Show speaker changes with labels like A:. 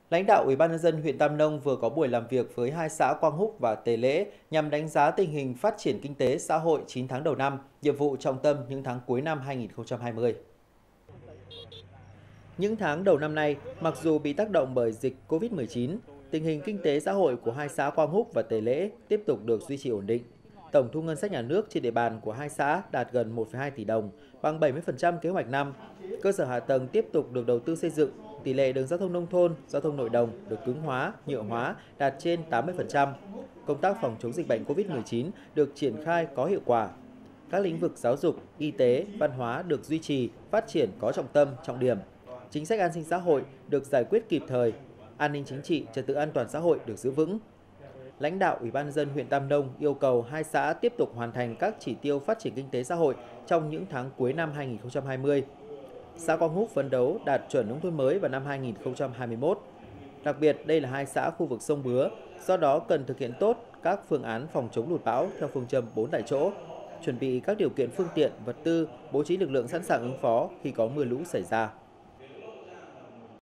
A: Lãnh đạo Ủy ban nhân dân huyện Tam Nông vừa có buổi làm việc với hai xã Quang Húc và Tề Lễ nhằm đánh giá tình hình phát triển kinh tế xã hội 9 tháng đầu năm, nhiệm vụ trọng tâm những tháng cuối năm 2020. Những tháng đầu năm nay, mặc dù bị tác động bởi dịch Covid-19, tình hình kinh tế xã hội của hai xã Quang Húc và Tề Lễ tiếp tục được duy trì ổn định. Tổng thu ngân sách nhà nước trên địa bàn của hai xã đạt gần 1,2 tỷ đồng, bằng 70% kế hoạch năm. Cơ sở hạ tầng tiếp tục được đầu tư xây dựng, tỷ lệ đường giao thông nông thôn, giao thông nội đồng được cứng hóa, nhựa hóa đạt trên 80%. Công tác phòng chống dịch bệnh Covid-19 được triển khai có hiệu quả. Các lĩnh vực giáo dục, y tế, văn hóa được duy trì, phát triển có trọng tâm, trọng điểm. Chính sách an sinh xã hội được giải quyết kịp thời, an ninh chính trị, trật tự an toàn xã hội được giữ vững. Lãnh đạo Ủy ban nhân dân huyện Tam Nông yêu cầu hai xã tiếp tục hoàn thành các chỉ tiêu phát triển kinh tế xã hội trong những tháng cuối năm 2020. Xã Quang Húc phấn đấu đạt chuẩn nông thôn mới vào năm 2021. Đặc biệt, đây là hai xã khu vực sông Bứa, do đó cần thực hiện tốt các phương án phòng chống lụt bão theo phương châm 4 tại chỗ, chuẩn bị các điều kiện phương tiện, vật tư, bố trí lực lượng sẵn sàng ứng phó khi có mưa lũ xảy ra.